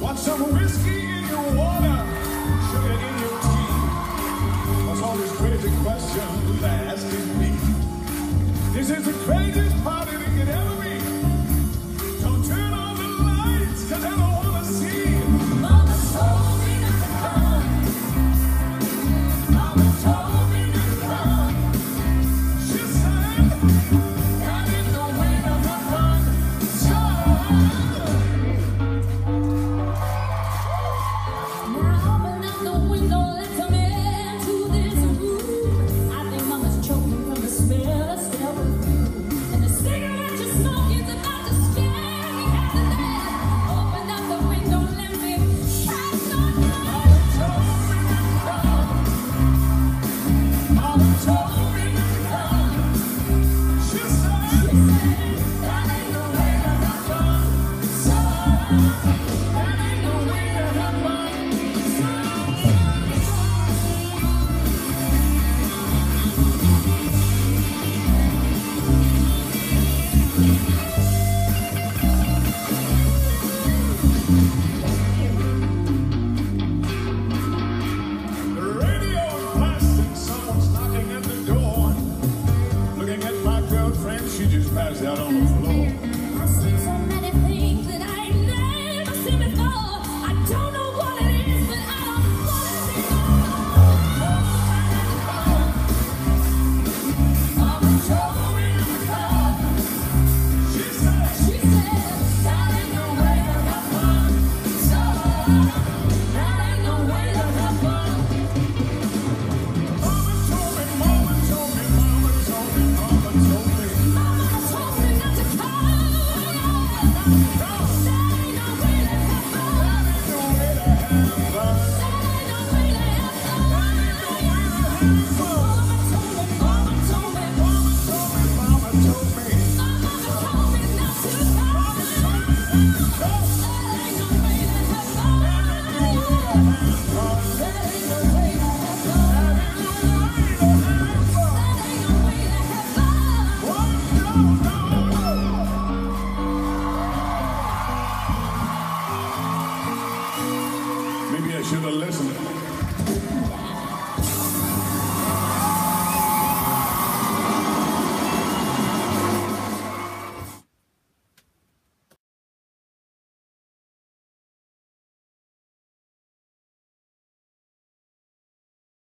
Want some whiskey in your water, sugar in your tea? What's all these crazy questions they're asking me? This is the craziest party they could ever be. Don't turn on the lights, 'cause I don't wanna see. Mama told me not to come. Mama told me not to come. She said, that ain't no way to have fun. So she just passed out on the floor. I've seen so many things that I ain't never seen before. I don't know what it is, but I don't want to see Mama told me not to come. She said, that ain't no way to have fun. So, that ain't no way to have fun. Mama told me, Mama told me, Mama told me, Mama told me. Maybe I should have listened.